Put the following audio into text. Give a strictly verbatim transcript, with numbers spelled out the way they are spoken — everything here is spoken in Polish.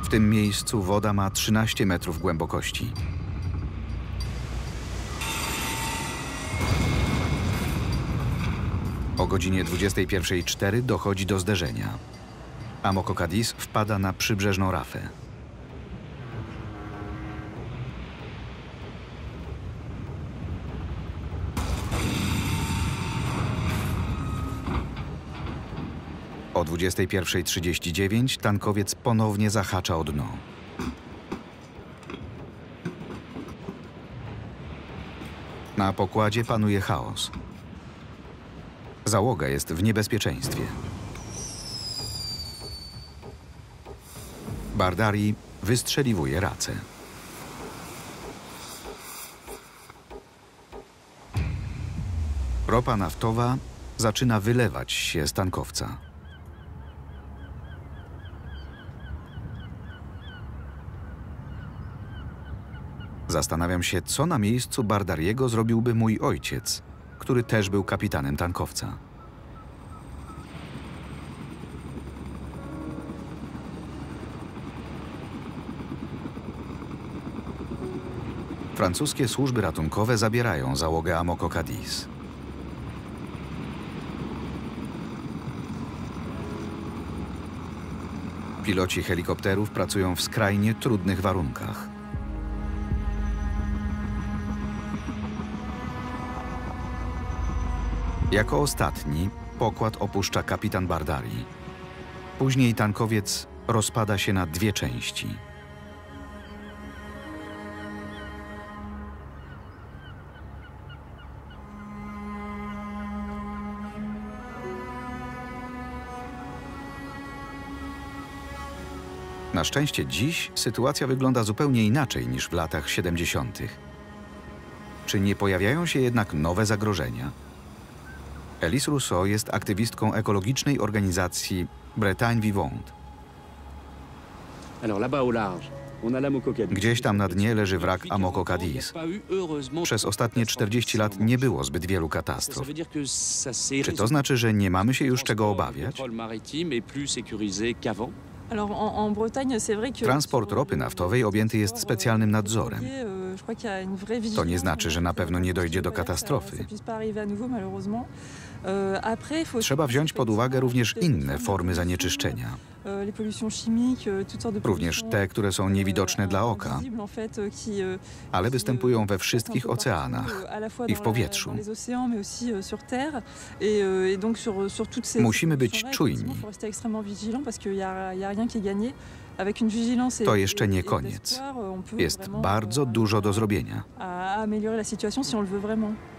W tym miejscu woda ma trzynaście metrów głębokości. O godzinie dwudziestej pierwszej cztery dochodzi do zderzenia. Amoco Cadiz wpada na przybrzeżną rafę. O dwudziestej pierwszej trzydzieści dziewięć tankowiec ponownie zahacza o dno. Na pokładzie panuje chaos. Załoga jest w niebezpieczeństwie. Bardari wystrzeliwuje racę. Ropa naftowa zaczyna wylewać się z tankowca. Zastanawiam się, co na miejscu Bardariego zrobiłby mój ojciec, który też był kapitanem tankowca. Francuskie służby ratunkowe zabierają załogę Amoco Cadiz. Piloci helikopterów pracują w skrajnie trudnych warunkach. Jako ostatni pokład opuszcza kapitan Bardari. Później tankowiec rozpada się na dwie części. Na szczęście dziś sytuacja wygląda zupełnie inaczej niż w latach siedemdziesiątych. Czy nie pojawiają się jednak nowe zagrożenia? Elise Rousseau jest aktywistką ekologicznej organizacji Bretagne Vivante. Gdzieś tam na dnie leży wrak Amoco Cadiz. Przez ostatnie czterdzieści lat nie było zbyt wielu katastrof. Czy to znaczy, że nie mamy się już czego obawiać? Transport ropy naftowej objęty jest specjalnym nadzorem. To nie znaczy, że na pewno nie dojdzie do katastrofy. Trzeba wziąć pod uwagę również inne formy zanieczyszczenia. Również te, które są niewidoczne dla oka, ale występują we wszystkich oceanach i w powietrzu. Musimy być czujni. To jeszcze nie koniec. Jest bardzo dużo do zrobienia.